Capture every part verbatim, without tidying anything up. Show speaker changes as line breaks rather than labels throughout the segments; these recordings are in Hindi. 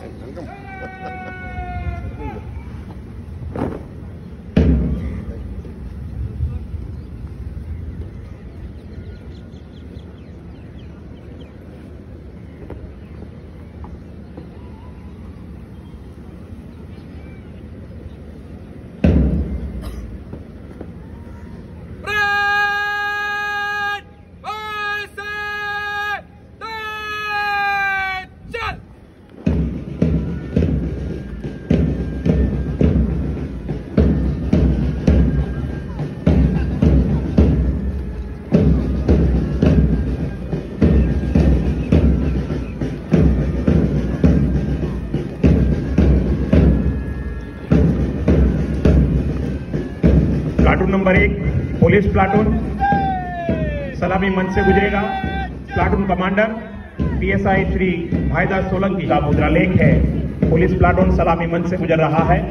प्लाटून नंबर एक पुलिस प्लाटून सलामी मंच से गुजरेगा। Platoon commander PSI Shri Bhaidas Solanki का मुद्रालेख है। पुलिस प्लाटून सलामी मंच से गुजर रहा है।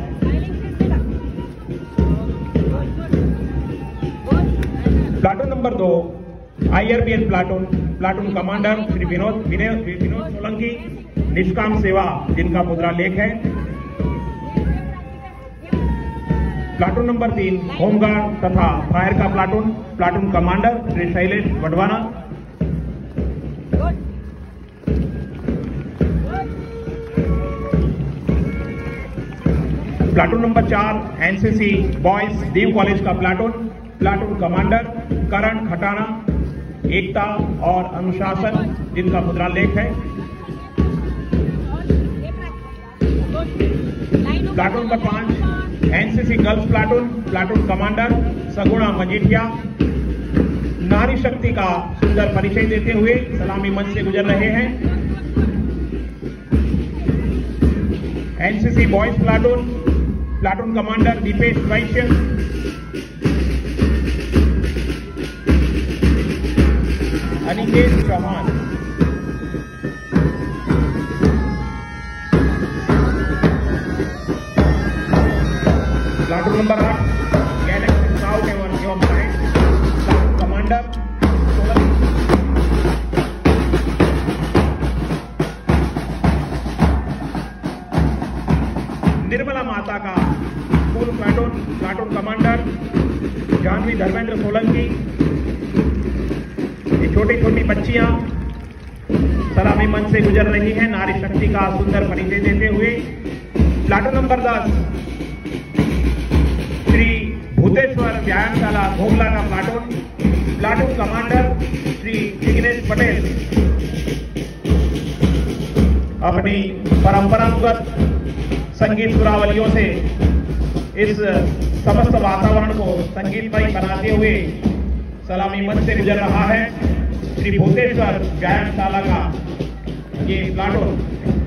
प्लाटून नंबर दो IRBN platoon platoon commander Shri Vinod Vinod Solanki निष्काम सेवा जिनका मुद्रालेख है। प्लाटून नंबर तीन होमगार्ड तथा फायर का platoon platoon commander Shri Shailesh Vadvana. Platoon number चार एनसीसी बॉयज दीव कॉलेज का platoon platoon commander Karan Khatana एकता और अनुशासन जिनका मुद्रालेख है। प्लाटून नंबर पांच NCC girls platoon platoon commander Saguna Majithia नारी शक्ति का सुंदर परिचय देते हुए सलामी मंच से गुजर रहे हैं। NCC boys platoon platoon commander Dipesh Vaishya, Aniket Chauhan. Platoon number आठ गैलेक्सी स्काउट एवं एवं guide platoon commander Nirmala Mata का school platoon platoon commander Janvi Dharmendra Solanki. ये छोटी छोटी बच्चियां सलामी मंच से गुजर रही हैं नारी शक्ति का सुंदर परिचय देते हुए। प्लाटून नंबर दस श्री भूतेश्वर व्यायामशाला भोगला का platoon platoon commander Shri Jignesh Patel अपनी परंपरागत संगीत सुरावलियों से इस समस्त वातावरण को संगीतमय बनाते हुए सलामी मंच से गुजर रहा है। श्री भूतेश्वर व्यायामशाला का ये प्लाटून